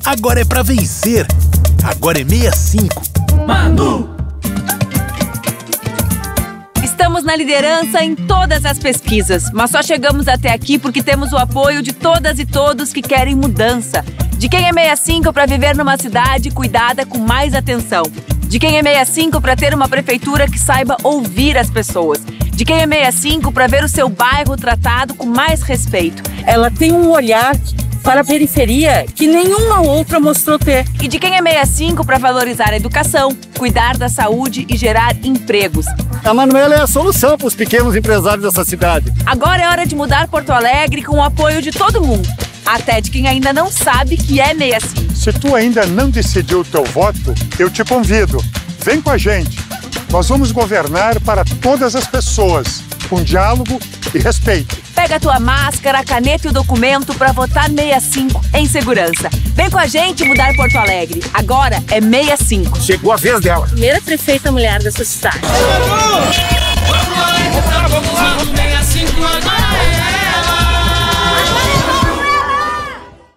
Agora é pra vencer. Agora é 65. Manu! Estamos na liderança em todas as pesquisas, mas só chegamos até aqui porque temos o apoio de todas e todos que querem mudança. De quem é 65 para viver numa cidade cuidada com mais atenção. De quem é 65 para ter uma prefeitura que saiba ouvir as pessoas. De quem é 65 para ver o seu bairro tratado com mais respeito. Ela tem um olhar para a periferia que nenhuma outra mostrou ter. E de quem é 65 para valorizar a educação, cuidar da saúde e gerar empregos. A Manuela é a solução para os pequenos empresários dessa cidade. Agora é hora de mudar Porto Alegre com o apoio de todo mundo. Até de quem ainda não sabe que é 65. Se tu ainda não decidiu o teu voto, eu te convido. Vem com a gente. Nós vamos governar para todas as pessoas, com diálogo e respeito. Pega a tua máscara, a caneta e o documento para votar 65 em segurança. Vem com a gente mudar Porto Alegre. Agora é 65. Chegou a vez dela. Primeira prefeita mulher dessa cidade. Vamos lá, 65 agora!